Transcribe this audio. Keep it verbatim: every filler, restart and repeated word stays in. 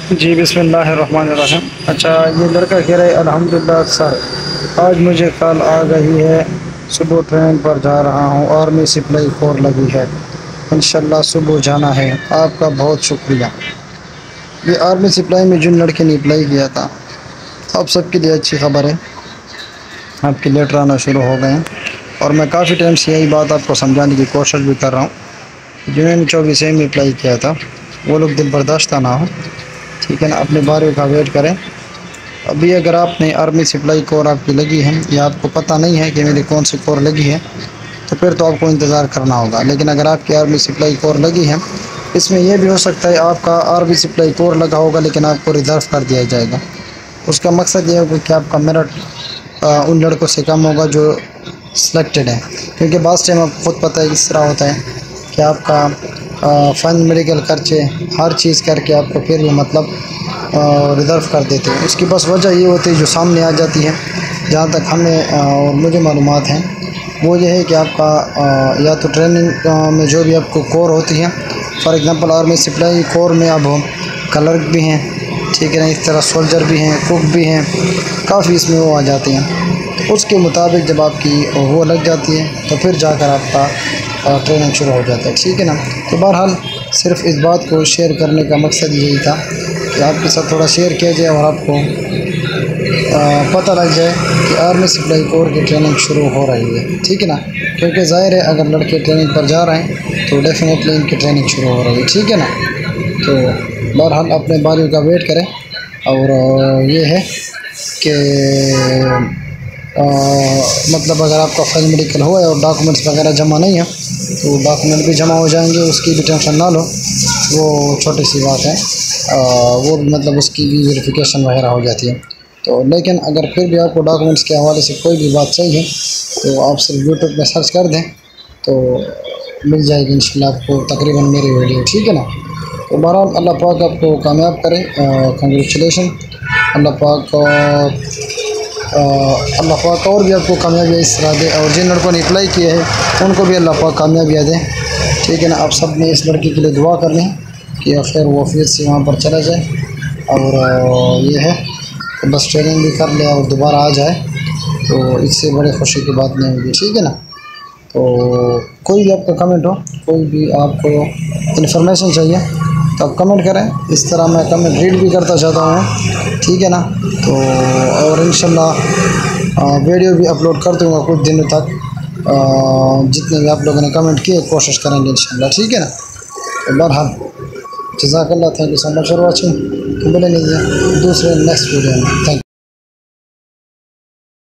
जी बिस्मिल्लाहिर्रहमानिर्रहीम। अच्छा, ये लड़का कह रहा है अल्हम्दुलिल्लाह सर, आज मुझे कॉल आ गई है, सुबह ट्रेन पर जा रहा हूँ, आर्मी सप्लाई फोर लगी है, इंशाल्लाह सुबह जाना है। आपका बहुत शुक्रिया। ये आर्मी सप्लाई में जिन लड़के ने अप्लाई किया था, आप सबके लिए अच्छी खबर है, आपके लेटर आना शुरू हो गए हैं। और मैं काफ़ी टाइम से यही बात आपको समझाने की कोशिश भी कर रहा हूँ। जिन्होंने चौबीस ए में अप्लाई किया था वो लोग दिल बर्दाश्त ना हो, ठीक है ना, अपने बारहवीं का वेट करें। अभी अगर आपने आर्मी सप्लाई कोर आपकी लगी है या आपको पता नहीं है कि मेरी कौन सी कोर लगी है, तो फिर तो आपको इंतज़ार करना होगा। लेकिन अगर आपकी आर्मी सप्लाई कोर लगी है, इसमें यह भी हो सकता है आपका आर्मी सप्लाई कोर लगा होगा लेकिन आपको रिज़र्व कर दिया जाएगा। उसका मकसद ये होगा कि आपका मेरिट उन लड़कों से कम होगा जो सिलेक्टेड है, क्योंकि बास टाइम आपको खुद पता है किस तरह होता है कि आपका फ़न मेडिकल खर्चे हर चीज़ करके आपको फिर भी मतलब रिज़र्व कर देते हैं। उसकी बस वजह ये होती है जो सामने आ जाती है, जहाँ तक हमें और मुझे मालूमात हैं, वो ये है कि आपका आ, या तो ट्रेनिंग में जो भी आपको कोर होती है, for example army supply corps में अब क्लर्क भी हैं, ठीक है ना, इस तरह सोल्जर भी हैं, कुक भी हैं, काफ़ी इसमें वो आ जाते हैं। तो उसके मुताबिक जब आपकी वो लग जाती है तो फिर जाकर आपका ट्रेनिंग शुरू हो जाता है, ठीक है ना। तो बहरहाल सिर्फ इस बात को शेयर करने का मकसद यही था कि आपके साथ थोड़ा शेयर किया जाए और आपको आ, पता लग जाए कि आर्मी सप्लाई कोर की ट्रेनिंग शुरू हो रही है, ठीक है ना। क्योंकि ज़ाहिर है अगर लड़के ट्रेनिंग पर जा रहे हैं तो डेफिनेटली इनकी ट्रेनिंग शुरू हो रही है, ठीक है ना। तो बहरहाल अपने बारियों का वेट करें। और ये है कि आ, मतलब अगर आपका फाइल मेडिकल हुआ है और डॉक्यूमेंट्स वगैरह जमा नहीं है तो डॉक्यूमेंट भी जमा हो जाएंगे, उसकी भी टेंशन ना लो, वो छोटी सी बात है। आ, वो भी मतलब उसकी भी वेरिफिकेशन वगैरह हो जाती है। तो लेकिन अगर फिर भी आपको डॉक्यूमेंट्स के हवाले से कोई भी बात चाहिए तो आप सिर्फ यूट्यूब में सर्च कर दें तो मिल जाएगी इंशाल्लाह आपको तकरीबन मेरी वीडियो, ठीक है ना। तो बहरहाल अल्लाह पाक आपको कामयाब करे, कंग्रेचुलेशन। अल्लाह पाक अल्लाह पाक और भी आपको कामयाबी इस तरह दे, और जिन लड़कों ने अप्लाई किए हैं उनको भी अल्लाह पाक कामयाबियाँ दें, ठीक है ना। आप सब ने इस लड़की के लिए दुआ कर लें कि आखिर वो फिर से वहाँ पर चला जाए और ये है कि बस ट्रेनिंग भी कर ले और दोबारा आ जाए, तो इससे बड़े खुशी की बात नहीं होगी, ठीक है ना। तो कोई भी आपका कमेंट हो, कोई भी आपको इन्फॉर्मेशन चाहिए तो आप कमेंट करें, इस तरह मैं कमेंट रीड भी करता चाहता हूँ, ठीक है ना। तो और इंशाल्लाह वीडियो भी अपलोड कर दूँगा कुछ दिनों तक, जितने भी आप लोगों ने कमेंट किए कोशिश करेंगे इंशाल्लाह, ठीक है ना। तो बहरहाल जज़ाकल्लाह, thank you so much for watching. मिलेंगे दूसरे नेक्स्ट वीडियो में, थैंक यू।